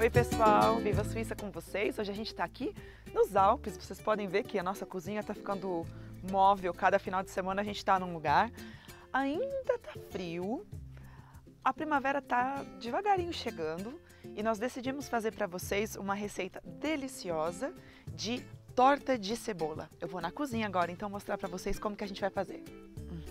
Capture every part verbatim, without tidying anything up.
Oi pessoal, Viva Suíça com vocês. Hoje a gente está aqui nos Alpes. Vocês podem ver que a nossa cozinha está ficando móvel. Cada final de semana a gente está num lugar. Ainda tá frio, a primavera tá devagarinho chegando e nós decidimos fazer para vocês uma receita deliciosa de torta de cebola. Eu vou na cozinha agora, então mostrar para vocês como que a gente vai fazer. Hum.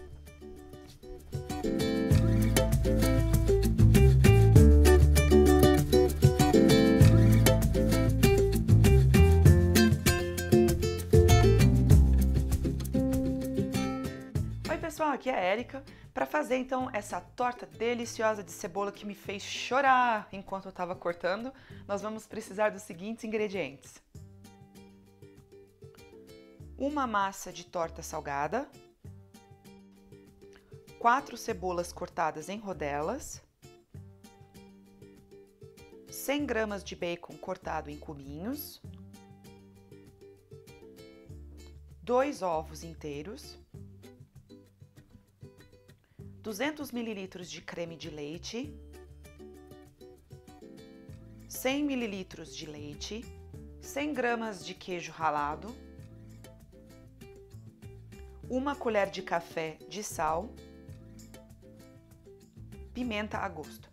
Oi pessoal, aqui é a Érica para fazer então essa torta deliciosa de cebola que me fez chorar enquanto eu estava cortando. Nós vamos precisar dos seguintes ingredientes: uma massa de torta salgada, quatro cebolas cortadas em rodelas, cem gramas de bacon cortado em cubinhos, dois ovos inteiros, duzentos mililitros de creme de leite, cem mililitros de leite, cem gramas de queijo ralado, uma colher de café de sal, pimenta a gosto.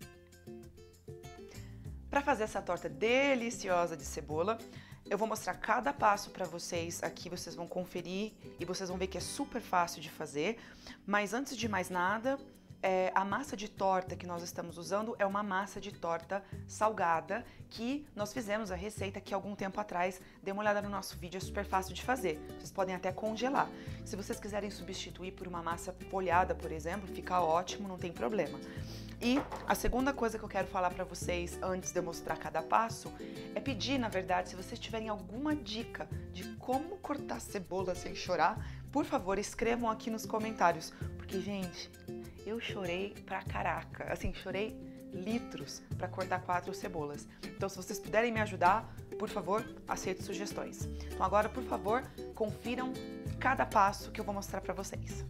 Para fazer essa torta deliciosa de cebola, eu vou mostrar cada passo para vocês aqui, vocês vão conferir e vocês vão ver que é super fácil de fazer. Mas antes de mais nada, é, a massa de torta que nós estamos usando é uma massa de torta salgada que nós fizemos a receita aqui algum tempo atrás. Dê uma olhada no nosso vídeo, é super fácil de fazer. Vocês podem até congelar. Se vocês quiserem substituir por uma massa folhada, por exemplo, fica ótimo, não tem problema. E a segunda coisa que eu quero falar para vocês antes de eu mostrar cada passo é pedir, na verdade, se vocês tiverem alguma dica de como cortar cebola sem chorar, por favor, escrevam aqui nos comentários, porque, gente, eu chorei pra caraca, assim, chorei litros para cortar quatro cebolas. Então, se vocês puderem me ajudar, por favor, aceito sugestões. Então, agora, por favor, confiram cada passo que eu vou mostrar para vocês.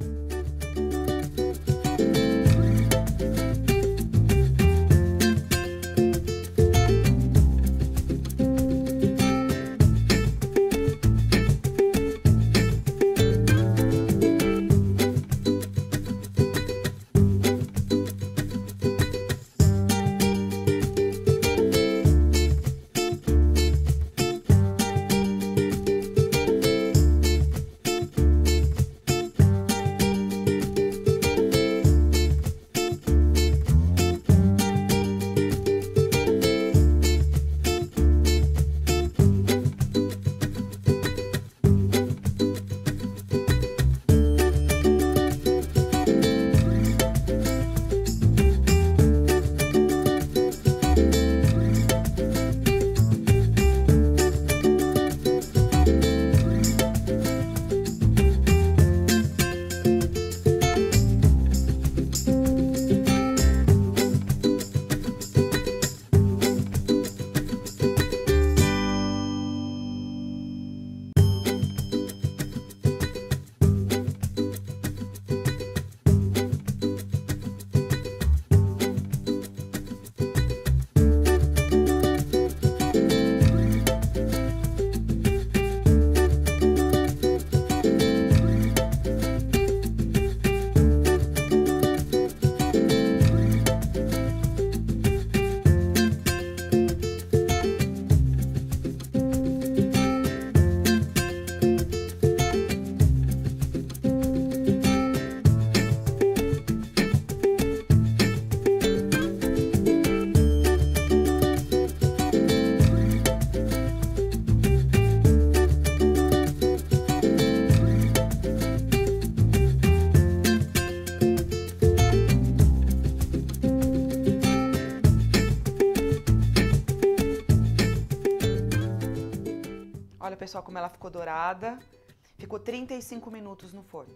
Olha, pessoal, como ela ficou dourada. Ficou trinta e cinco minutos no forno.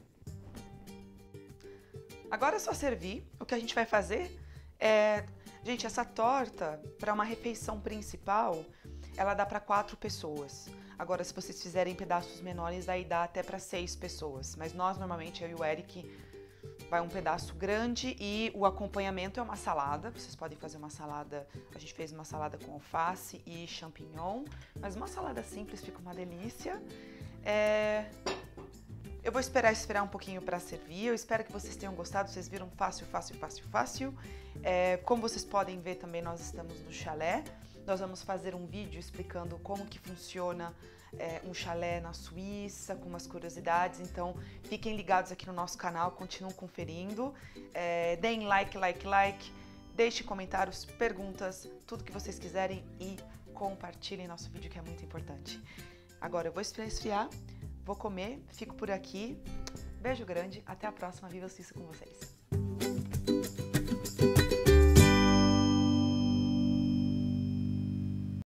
Agora é só servir. O que a gente vai fazer é... Gente, essa torta, para uma refeição principal, ela dá para quatro pessoas. Agora, se vocês fizerem pedaços menores, aí dá até para seis pessoas. Mas nós, normalmente, eu e o Eric, vai um pedaço grande e o acompanhamento é uma salada. Vocês podem fazer uma salada, a gente fez uma salada com alface e champignon, mas uma salada simples fica uma delícia. É... Eu vou esperar esfriar um pouquinho para servir. Eu espero que vocês tenham gostado. Vocês viram fácil, fácil, fácil, fácil. É... Como vocês podem ver também, nós estamos no chalé. Nós vamos fazer um vídeo explicando como que funciona é, um chalé na Suíça, com umas curiosidades. Então, fiquem ligados aqui no nosso canal, continuem conferindo. É, deem like, like, like. Deixem comentários, perguntas, tudo que vocês quiserem e compartilhem nosso vídeo, que é muito importante. Agora eu vou esfriar, esfriar, vou comer, fico por aqui. Beijo grande, até a próxima. Viva a Suíça com vocês!